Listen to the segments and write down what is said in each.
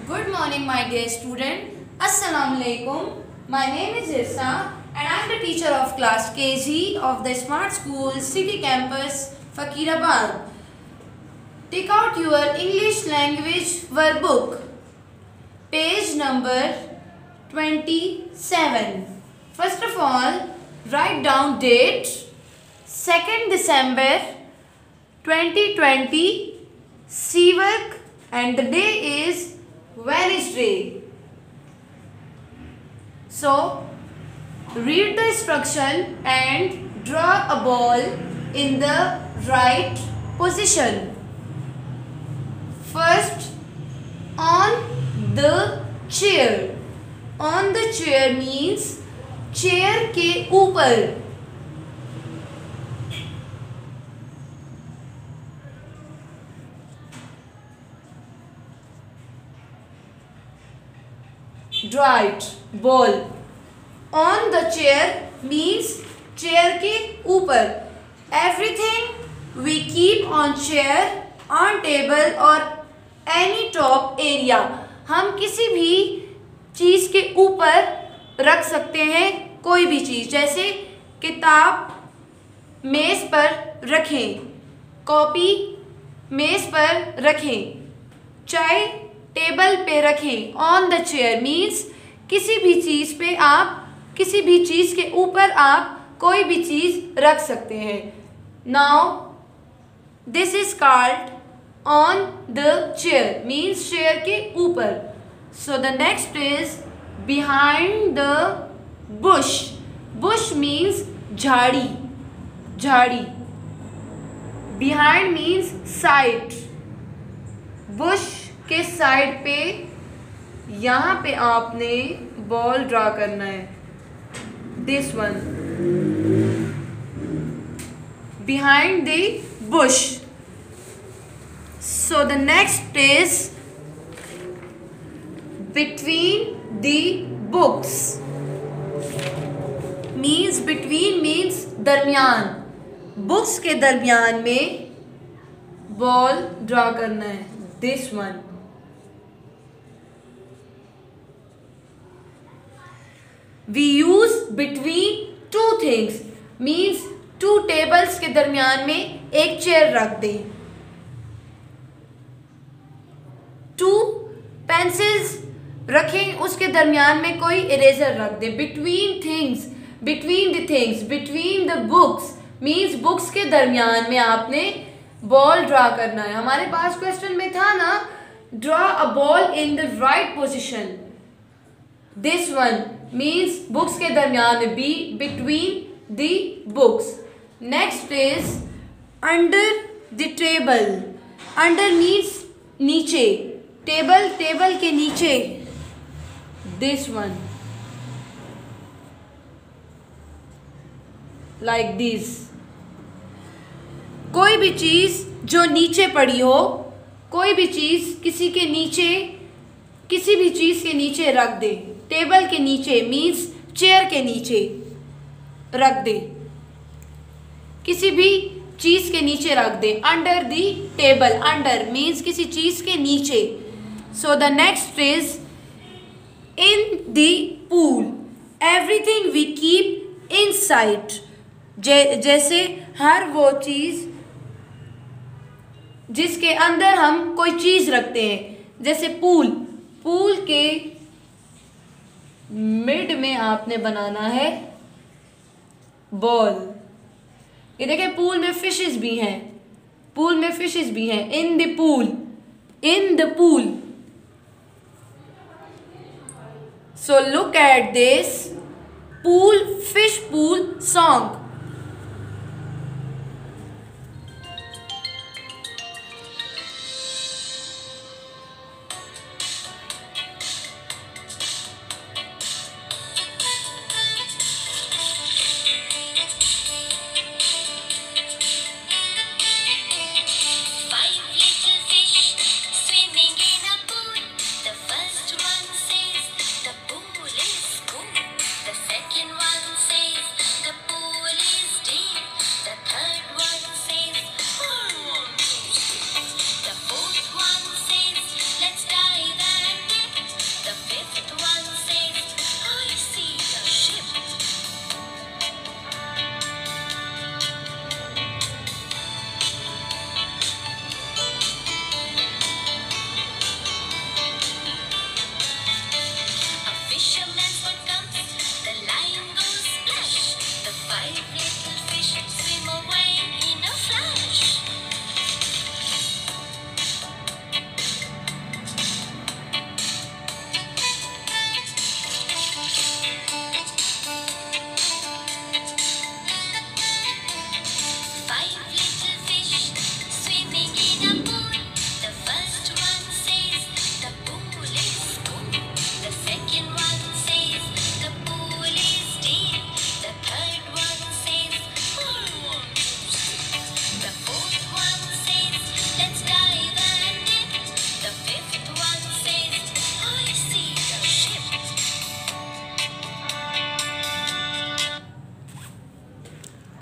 Good morning, my dear student. Assalamu alaikum. My name is Irsa and I am the teacher of class KG of the Smart School City Campus, Fakirabad. Take out your English language workbook, page number 27. First of all, write down date 2nd December 2020, C-work, and the day is Wednesday. So, read the instruction and draw a ball in the right position. First, on the chair. On the chair means chair के ऊपर. Right, ball. On the chair means chair के ऊपर. Everything we keep on chair, on table or any top area. हम किसी भी चीज़ के ऊपर रख सकते हैं कोई भी चीज़, जैसे किताब मेज़ पर रखें, कॉपी मेज़ पर रखें, चाय टेबल पे रखें. ऑन द चेयर मीन्स किसी भी चीज़ पे आप, किसी भी चीज़ के ऊपर आप कोई भी चीज़ रख सकते हैं. Now this is called on the chair means chair के ऊपर. So the next is behind the bush. Bush means झाड़ी, झाड़ी. Behind means side. बुश के साइड पे यहाँ पे आपने बॉल ड्रा करना है. This one behind the bush. So the next is between the books means, between means दरमियान. बुक्स के दरमियान में बॉल ड्रा करना है. This one. We use between two things means two tables के दरमियान में एक चेयर रख दें. Two pencils रखें, उसके दरमियान में कोई इरेजर रख दें. Between things, between the things, between the books means books के दरमियान में आपने बॉल ड्रा करना है. हमारे पास क्वेश्चन में था ना, draw a ball in the right position. This one means books के दरमियान में, be between the books. Next is under the table. Under means नीचे, table, table के नीचे. This one like this. कोई भी चीज़ जो नीचे पड़ी हो, कोई भी चीज़ किसी के नीचे, किसी भी चीज़ के नीचे रख दे. टेबल के नीचे मीन्स चेयर के नीचे रख दे, किसी भी चीज़ के नीचे रख दे. Under the table. Under means किसी चीज़ के नीचे. So the next is in the pool. Everything we keep inside. जैसे हर वो चीज़ जिसके अंदर हम कोई चीज़ रखते हैं, जैसे पूल. पूल के मिड में आपने बनाना है बॉल. ये देखें, पूल में फिशेस भी हैं, पूल में फिशेस भी हैं. In the pool, in the pool. So look at this pool, fish pool song. The second one says the pool is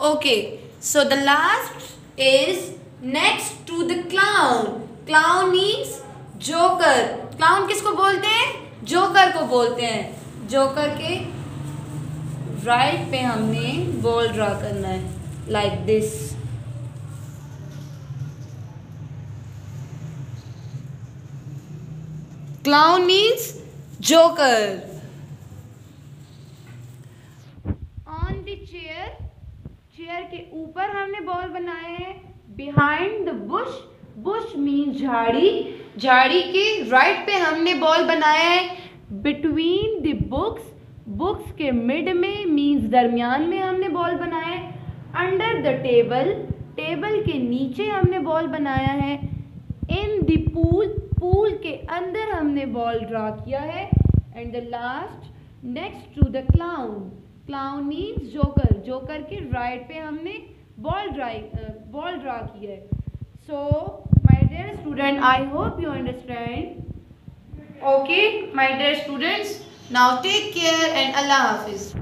Okay, so the last is next to the clown. Clown means joker. Clown किसको बोलते हैं? Joker को बोलते हैं. Joker के right पे हमने ball draw करना है like this. Clown means joker. On the chair, chair के ऊपर हमने बॉल बनाए हैं. Behind the bush, bush means झाड़ी. झाड़ी के राइट पे हमने बॉल बनाया है. Between the books, books के मिड में means दरमियान में हमने बॉल बनाया है. Under the table, टेबल के नीचे हमने बॉल बनाया है. In the pool, पूल के अंदर हमने बॉल ड्रा किया है. And the last next to the clown. Clown means joker. Joker के राइट पे हमने बॉल ड्रा किया है. So my dear student, I hope you understand. Okay my dear students, now take care and अल्लाह हाफिज.